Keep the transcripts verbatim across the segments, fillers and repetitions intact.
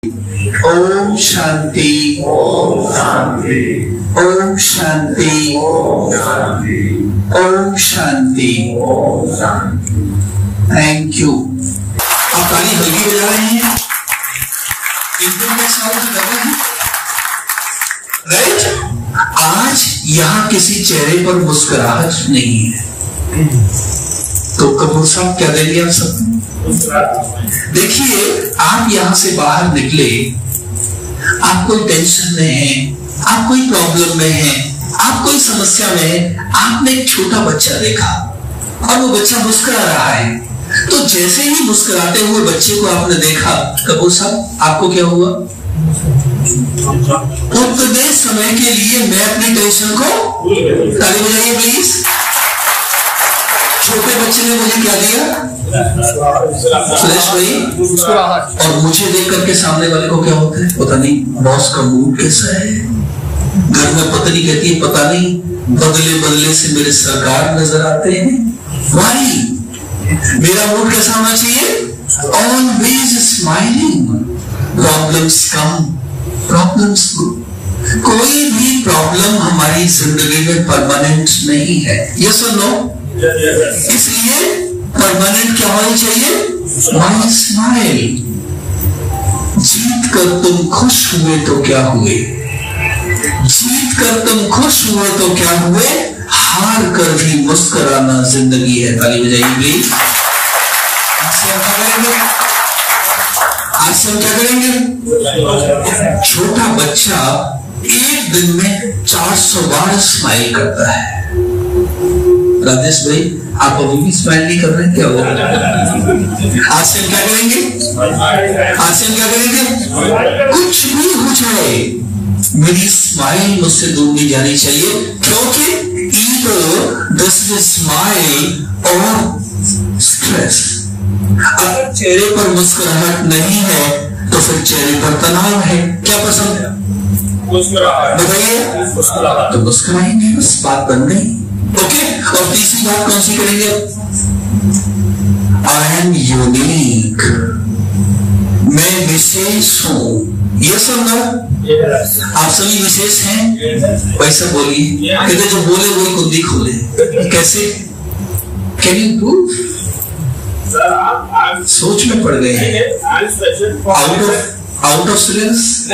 Om Shanti, Om Shanti, Om Shanti, Om Shanti, Om Shanti, Om Shanti. Thank you. आप ताली हल्की बजा रहे हैं, एकदम में साउंड कर रहे हैं, राइट? आज यहाँ किसी चेहरे पर मुस्कुराहट नहीं है, तो कपूर साहब क्या दे दिया सबको? देखिए, आप यहां से बाहर निकले, आप कोई टेंशन में हैं, आप कोई प्रॉब्लम में हैं, आप कोई समस्या में हैं, आपने एक छोटा बच्चा देखा और वो बच्चा मुस्कुरा रहा है, तो जैसे ही मुस्कुराते हुए बच्चे को आपने देखा, कपूर साहब आपको क्या हुआ? उतने समय के लिए मैं अपनी टेंशन को, ताली बजाइए प्लीज। छोटे बच्चे ने मुझे क्या दिया? सुरेश भाई, और मुझे देख करके सामने वाले को क्या होता है? पता नहीं बॉस का मूड कैसा है, घर में पत्नी कहती है पता नहीं बदले बदले से मेरे सरकार नजर आते हैं। भाई मेरा मूड कैसा होना चाहिए? Always smiling. Problems come, problems go. कोई भी प्रॉब्लम हमारी जिंदगी में परमानेंट नहीं है, यस और नो? इसलिए परमानेंट क्या होनी चाहिए? माई स्माइल। जीत कर तुम खुश हुए तो क्या हुए, जीत कर तुम खुश हुए तो क्या हुए, हार कर भी मुस्कुराना जिंदगी है। ताली बजाइए प्लीज। आज हम क्या करेंगे? आज हम क्या करेंगे? छोटा बच्चा एक दिन में चार सौ बार स्माइल करता है। राजेश भाई, आप अभी भी स्माइल नहीं कर रहे, क्या होगा? आज से क्या करेंगे? आज से क्या करेंगे? कुछ भी हो जाए, मेरी स्माइल मुझसे दूर नहीं जानी चाहिए, क्योंकि ईगो दिस स्माइल और स्ट्रेस। अगर चेहरे पर मुस्कुराहट नहीं है तो फिर चेहरे पर तनाव है। क्या पसंद है? बताइए। तो मुस्कुराएंगे, बस बात बन गई। ओके, और तीसरी बात कौन सी करेंगे? I am unique. मैं विशेष हूं। ये सब ना, आप सभी विशेष हैं। वैसा बोलिए, कहते जो बोले वही कुंडी खोले। कैसे? Can you prove? सोच में पड़ गए हैं। Out of out of silence.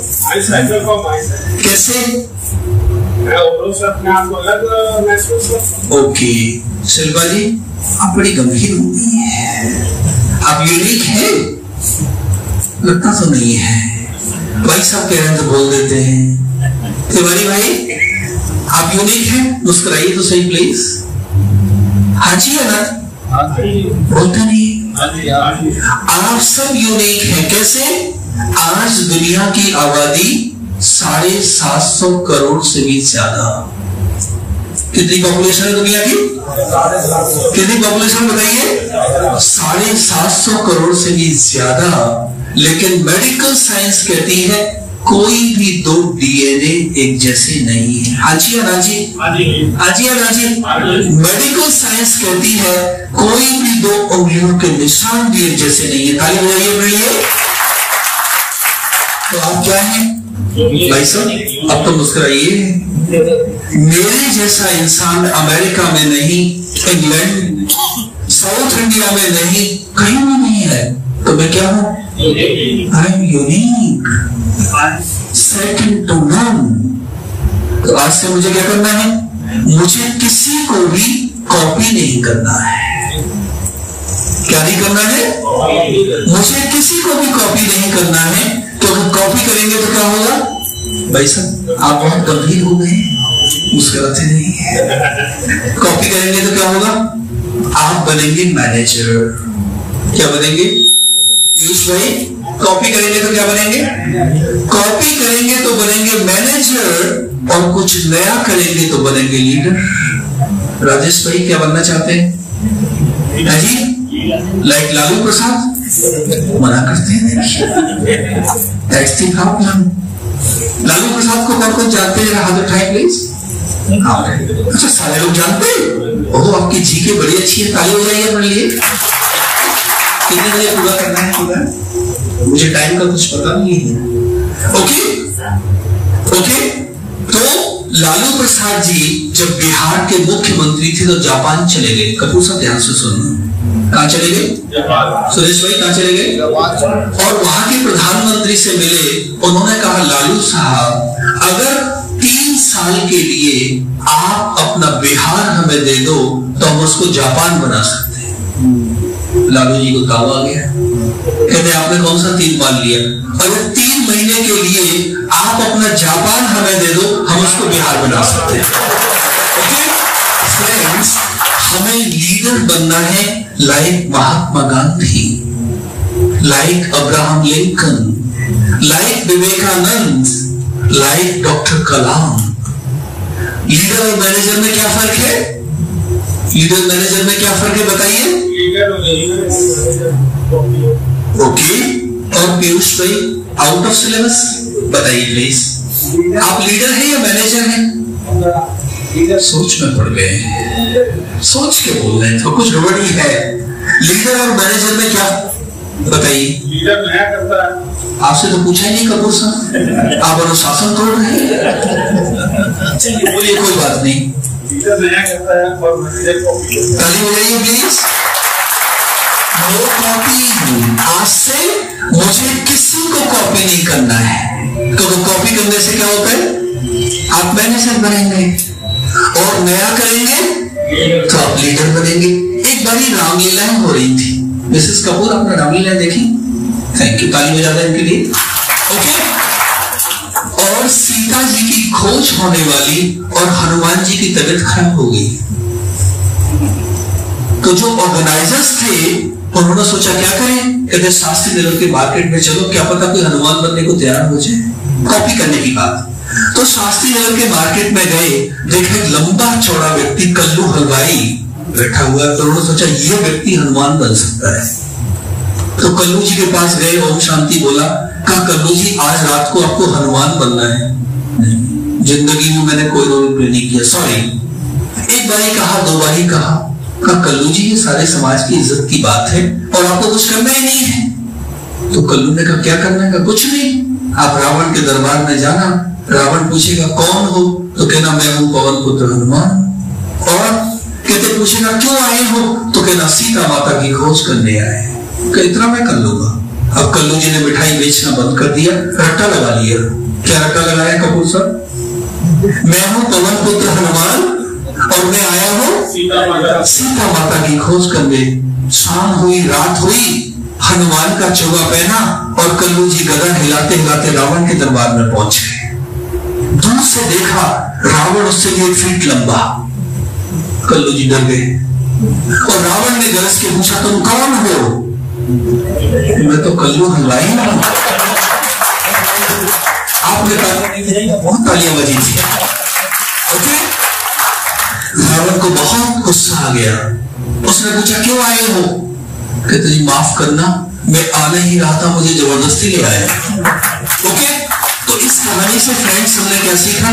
कैसे? ओके शिल्पा जी, आप बड़ी गंभीर हो गई है। आप यूनिक है? लगता तो नहीं है। भाई साहब कह रहे हैं तो बोल देते हैं। तिवारी भाई, आप यूनिक हैं? मुस्कुराइए तो सही प्लीज। हाँ जी है ना? बोलते नहीं। आप सब यूनिक हैं। कैसे? आज दुनिया की आबादी साढ़े सात सौ करोड़ से भी ज्यादा। कितनी पॉपुलेशन है दुनिया की? कितनी पॉपुलेशन बताइए? साढ़े सात सौ करोड़ से भी ज्यादा। लेकिन मेडिकल साइंस कहती है कोई भी दो डीएनए एक जैसे नहीं है। हाजी राजी, हाजी राजी। मेडिकल साइंस कहती है कोई भी दो उंगलियों के निशान भी एक जैसे नहीं है। ताली बजाइए मेरे लिए। तो आप क्या हैं भाई साहब? अब तो मुस्कुराइए। मेरे जैसा इंसान अमेरिका में नहीं, इंग्लैंड, साउथ इंडिया में नहीं, कहीं भी नहीं है। तो मैं क्या हूं? I am unique, second to none. तो आज से मुझे क्या करना है? मुझे किसी को भी कॉपी नहीं करना है। क्या नहीं करना है? मुझे किसी को भी कॉपी नहीं करना है, क्योंकि कॉपी करेंगे तो क्या होगा? भाई साहब आप बहुत गंभीर हो गए, मुस्कुराते नहीं है। कॉपी करेंगे तो क्या होगा? आप बनेंगे मैनेजर। क्या बनेंगे पीयूष भाई? कॉपी करेंगे तो क्या बनेंगे? कॉपी करेंगे तो बनेंगे मैनेजर, और कुछ नया करेंगे तो बनेंगे लीडर। राजेश भाई क्या बनना चाहते हैं? जी लाइक लालू प्रसाद? मना करते हैं। That's the problem. Lalu Prasad को कौन कौन जानते हैं? हाथ उठाए प्लीज। अच्छा सारे लोग जानते हैं? ओह आपकी जीके बड़ी अच्छी है, ताली हो जाइए अपने लिए। कितने बजे पूरा करना है? पूरा मुझे टाइम का कुछ पता नहीं है। ओके ओके तो लालू प्रसाद जी जब बिहार के मुख्यमंत्री थे तो जापान चले गए। कपूर साहब ध्यान से सुनना, कहां चले गए? सुरेश भाई कहां चले गए? और वहां के प्रधानमंत्री से मिले। उन्होंने कहा लालू साहब अगर तीन साल के लिए आप अपना बिहार हमें दे दो तो हम उसको जापान बना सकते हैं। लालू जी को ताव आ गया, कहते आपने कौन सा तीन मान लिया? अगर तीन महीने के लिए आप अपना जापान हमें दे दो हम उसको बिहार बना सकते हैं। ओके फ्रेंड्स, हमें लीडर बनना है like Mahatma Gandhi, like Abraham Lincoln, like Vivekananda, like doctor Kalam. Leader और मैनेजर में क्या फर्क है? लीडर मैनेजर में क्या फर्क है बताइए? ओके और पीयूष भाई आउट ऑफ सिलेबस बताइए प्लीज, आप लीडर हैं या मैनेजर हैं? सोच में पड़ गए, सोच के बोल रहे हैं तो कुछ गड़बड़ी है। लीडर और मैनेजर में क्या बताइए? लीडर नया करता है। आपसे तो पूछा ही नहीं कपूर साहब, आप अनुशासन तोड़ रहे हैं। चलिए बोलिए, कोई बात नहीं। लीडर नया करता है और मैनेजर कॉपी। ताली बजाइए प्लीज। Know copy. आज से मुझे किसी को कॉपी नहीं करना है, क्योंकि कॉपी करने से क्या होता है? आप मैनेजर बनेंगे और नया करेंगे तो आप लीडर बनेंगे। एक बारी रामलीलाएं हो रही थी। मिसेस कपूर अपना रामलीला देखी? थैंक यू, ताली बजा दें इनके लिए। ओके और सीता जी की खोज होने वाली और हनुमान जी की तबीयत खराब हो गई। तो जो ऑर्गेनाइजर्स थे उन्होंने सोचा क्या करें? कहते शास्त्री नगर के मार्केट में चलो, क्या पता कोई हनुमान बनने को तैयार हो जाए, कॉपी करने की बात। तो शास्त्री नगर के मार्केट में गए, देखे लंबा चौड़ा व्यक्ति कल्लू हलवाई बैठा हुआ है। तो उन्होंने सोचा ये व्यक्ति हनुमान बन सकता है। तो कल्लू जी के पास गए, ओम शांति बोला, कहा कल्लू जी आज रात को आपको हनुमान बनना है। नहीं, जिंदगी में मैंने कोई रोल प्ले नहीं किया, सॉरी। एक बार ही कहा, दो बार ही कहा, कहा कल्लू जी ये सारे समाज की इज्जत की बात है और आपको कुछ करना ही नहीं है। तो कल्लू ने कहा क्या करना है? कुछ नहीं, आप रावण के दरबार में जाना, रावण पूछेगा कौन हो तो कहना मैं हूं पवन पुत्र हनुमान। और कहते पूछेगा क्यों आए हो तो कहना सीता माता की खोज करने आए। इतना मैं कर लूंगा। अब कल्लू जी ने मिठाई बेचना बंद कर दिया, रट्टा लगा लिया। क्या रट्टा लगाया कपूर साहब? मैं हूं पवन पुत्र हनुमान और मैं आया हूं सीता माता सीता माता की खोज करने। शाम हुई, रात हुई, हनुमान का चोगा पहना और कल्लू जी गदा हिलाते हिलाते रावण के दरबार में पहुंच गए। दूर से देखा रावण उससे एक फीट लंबा। कल्लू जी डर गए और रावण ने गरज के पूछा तुम कौन हो? मैं तो कल्लू हलवाई हूं। आपने बहुत तालियां बजी थी। ओके रावण को बहुत गुस्सा आ गया। उसने पूछा क्यों आए हो? कहते जी माफ करना, मैं आने ही रहा था, मुझे जबरदस्ती ले आया। ओके तो इस कहानी से फ्रेंड्स हमने क्या सीखा?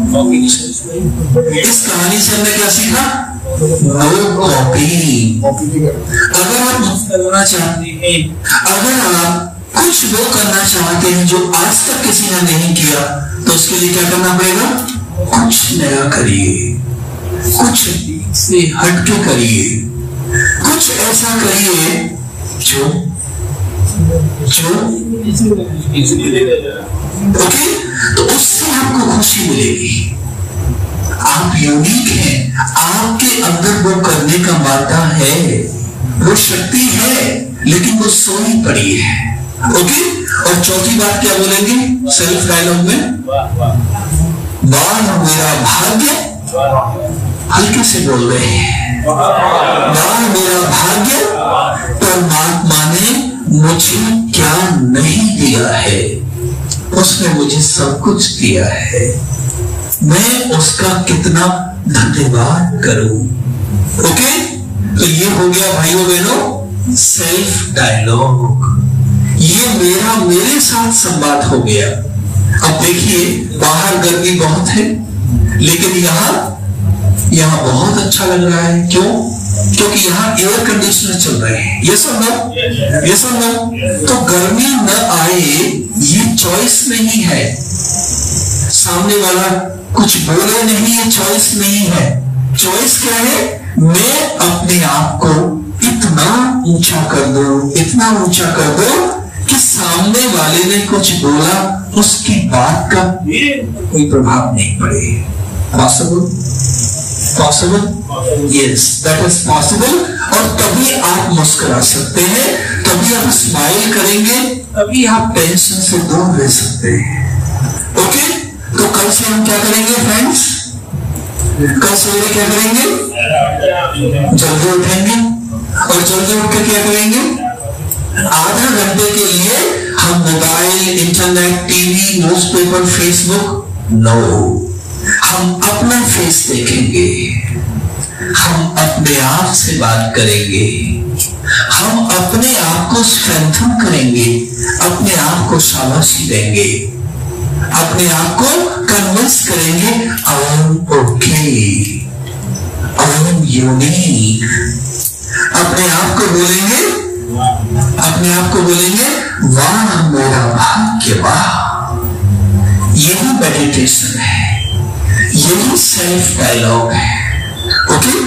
इस कहानी से हमने क्या सीखा? No copy. अगर आप करना चाहते हैं, अगर आप कुछ वो करना चाहते हैं जो आज तक किसी ने नहीं किया, तो उसके लिए क्या करना पड़ेगा? कुछ नया करिए, कुछ से हटके करिए, कुछ ऐसा करिए जो जो ओके तो उससे आपको खुशी मिलेगी। आप यूनिक हैं, आपके अंदर वो करने का मादा है, वो शक्ति है, लेकिन वो सोई पड़ी है। ओके और चौथी बात क्या बोलेंगे सेल्फ डायलॉग में? बाल मेरा भाग्य, हल्के से बोल रहे हैं, बाल मेरा भाग्य परमात्मा ने मुझे क्या नहीं दिया है, उसने मुझे सब कुछ दिया है, मैं उसका कितना धन्यवाद करूं। ओके तो ये हो गया भाइयों बहनों सेल्फ डायलॉग। ये मेरा मेरे साथ संवाद हो गया। अब देखिए बाहर गर्मी बहुत है, लेकिन यहाँ यहाँ बहुत अच्छा लग रहा है। क्यों? क्योंकि यहाँ एयर कंडीशनर चल रहे हैं। ये सब नो, ये सब नो। तो गर्मी न आए ये चॉइस नहीं है, सामने वाला कुछ बोले नहीं, ये चॉइस नहीं है। चॉइस क्या है? मैं अपने आप को इतना ऊंचा कर दो, इतना ऊंचा कर दो कि सामने वाले ने कुछ बोला उसकी बात का कोई प्रभाव नहीं पड़े। Possible? Possible? Yes, that is possible. और तभी आप मुस्कुरा सकते हैं, तभी आप स्माइल करेंगे, तभी आप टेंशन से दूर रह सकते हैं। ओके, तो कल से हम क्या करेंगे फ्रेंड्स? कल सवेरे क्या करेंगे? जल्दी उठेंगे और जल्दी उठ के क्या करेंगे? आधा घंटे के लिए हम mobile, internet, TV, newspaper, Facebook, no, हम अपना फेस देखेंगे, हम अपने आप से बात करेंगे, हम अपने आप को स्ट्रेंथन करेंगे, अपने आप को शाबाशी देंगे, अपने आप को कन्विंस करेंगे I am okay, I am unique. अपने आप को बोलेंगे, अपने आप को बोलेंगे वाह मेरा भाग्य, वाह। यही मेडिटेशन है, यही सेल्फ डायलॉग है। ओके।